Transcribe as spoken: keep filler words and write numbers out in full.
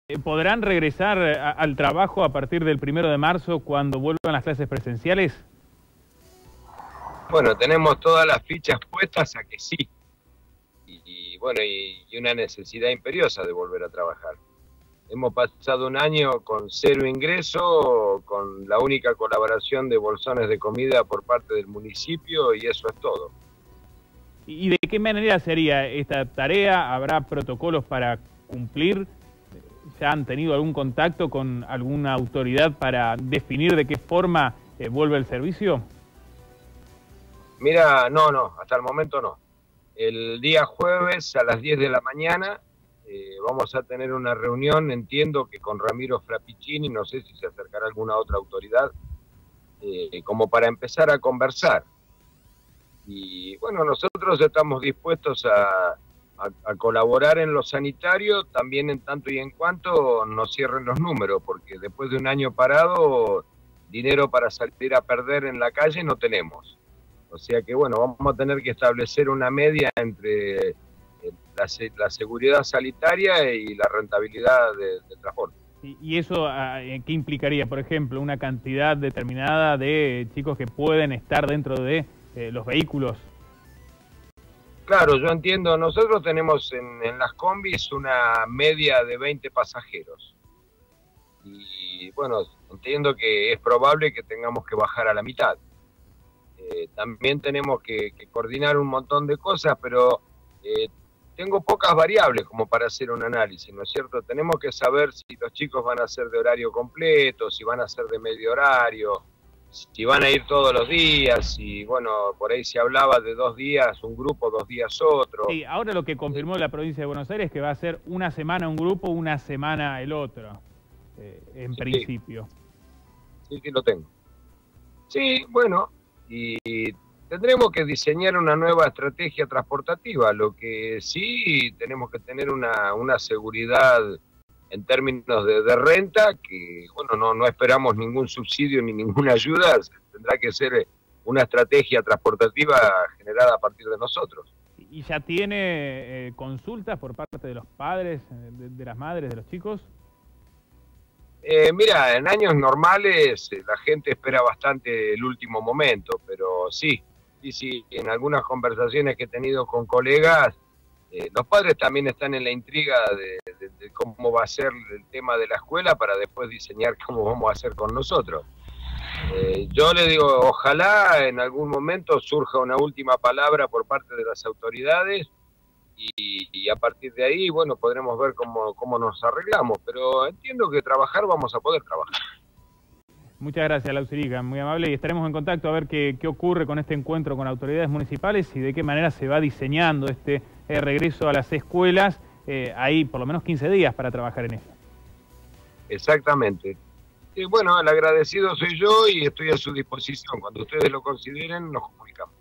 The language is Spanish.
¿Podrán regresar a, al trabajo a partir del primero de marzo cuando vuelvan las clases presenciales? Bueno, tenemos todas las fichas puestas a que sí. Y, y bueno, y, y una necesidad imperiosa de volver a trabajar. Hemos pasado un año con cero ingreso, con la única colaboración de bolsones de comida por parte del municipio, y eso es todo. ¿Y de qué manera sería esta tarea? ¿Habrá protocolos para cumplir? ¿Ya han tenido algún contacto con alguna autoridad para definir de qué forma eh, vuelve el servicio? Mira, no, no, hasta el momento no. El día jueves a las diez de la mañana eh, vamos a tener una reunión, entiendo que con Ramiro Frappicini, no sé si se acercará alguna otra autoridad, eh, como para empezar a conversar. Y bueno, nosotros estamos dispuestos a, a, a colaborar en lo sanitario, también en tanto y en cuanto nos cierren los números, porque después de un año parado, dinero para salir a perder en la calle no tenemos. O sea que bueno, vamos a tener que establecer una media entre la, la seguridad sanitaria y la rentabilidad de, de transporte. ¿Y eso qué implicaría? Por ejemplo, una cantidad determinada de chicos que pueden estar dentro de eh, los vehículos. Claro, yo entiendo, nosotros tenemos en, en las combis una media de veinte pasajeros. Y bueno, entiendo que es probable que tengamos que bajar a la mitad. Eh, también tenemos que, que coordinar un montón de cosas, pero eh, tengo pocas variables como para hacer un análisis, ¿no es cierto? Tenemos que saber si los chicos van a ser de horario completo, si van a ser de medio horario, si van a ir todos los días, y bueno, por ahí se hablaba de dos días un grupo, dos días otro. Sí, ahora lo que confirmó la provincia de Buenos Aires es que va a ser una semana un grupo, una semana el otro, eh, en sí, principio. Sí, sí, lo tengo. Sí, bueno, y tendremos que diseñar una nueva estrategia transportativa, lo que sí tenemos que tener una, una seguridad en términos de, de renta, que bueno, no, no esperamos ningún subsidio ni ninguna ayuda, tendrá que ser una estrategia transportativa generada a partir de nosotros. ¿Y ya tiene eh, consultas por parte de los padres, de, de las madres, de los chicos? Eh, mira, en años normales eh, la gente espera bastante el último momento, pero sí, sí, sí, en algunas conversaciones que he tenido con colegas, eh, los padres también están en la intriga de, de, de cómo va a ser el tema de la escuela para después diseñar cómo vamos a hacer con nosotros. Eh, yo le digo, ojalá en algún momento surja una última palabra por parte de las autoridades y, y a partir de ahí, bueno, podremos ver cómo, cómo nos arreglamos, pero entiendo que trabajar vamos a poder trabajar. Muchas gracias, Lausirica, muy amable, y estaremos en contacto a ver qué, qué ocurre con este encuentro con autoridades municipales y de qué manera se va diseñando este eh, regreso a las escuelas. Eh, hay por lo menos quince días para trabajar en eso. Exactamente. Y bueno, el agradecido soy yo y estoy a su disposición. Cuando ustedes lo consideren, nos comunicamos.